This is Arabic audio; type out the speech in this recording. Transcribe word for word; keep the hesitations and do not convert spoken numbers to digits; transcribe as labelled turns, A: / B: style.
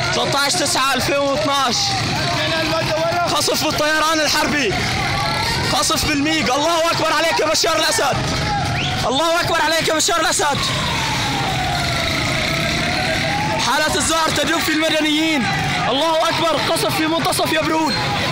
A: ثلاثة عشر تسعة ألفين واثنعش قصف بالطيران الحربي، قصف بالميج. الله اكبر عليك يا بشار الاسد، الله اكبر عليك يا بشار الاسد. حالة الذعر تدب في المدنيين. الله اكبر، قصف في منتصف يبرون.